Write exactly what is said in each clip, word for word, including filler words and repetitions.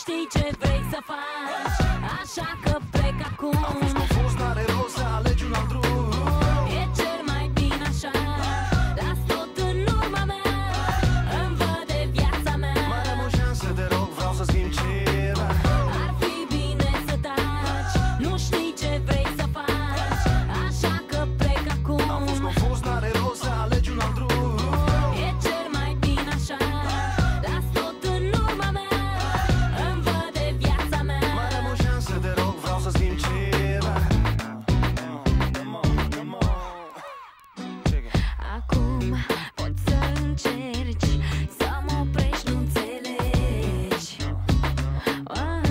știi ce vrei să faci, așa că plec acum. Am fost confuz, n-are rost să alegi un alt drum. E cel mai bine așa, las tot în urma mea, îmi văd de viața mea. Mai am o șansă, te rog, vreau să schimb ceva. Ar fi bine să taci, nu știi ce vrei să faci, așa că plec acum. Am fost confuz, n-are rost să alegi un alt drum. E cel mai bine așa, las tot în urma mea, îmi văd de viața mea. Mai am o șansă, te rog, vreau să schimb ceva. Acum poți să încerci să mă oprești, nu înțelegi. Ah,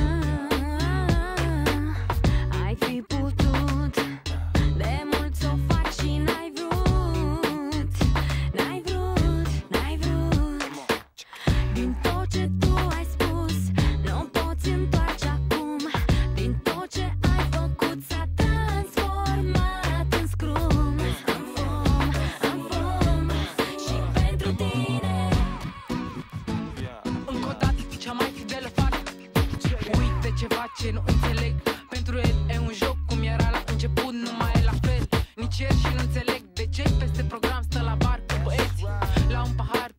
ai fi putut de mult să o faci și n-ai vrut. N-ai vrut, n-ai vrut. Din tot ce tu ai spus nu poți întoarce acum. Din tot ce ai făcut s-a transformat în scrum, în fum, în fum. Și pentru tine Încă o dată, cea mai fidelă fată. Uite ceva ce nu înțeleg. Pentru el e un joc cum era la început, nu mai e la fel. Nici el și nu înțeleg de ce peste program stă la bar cu băieți, la un pahar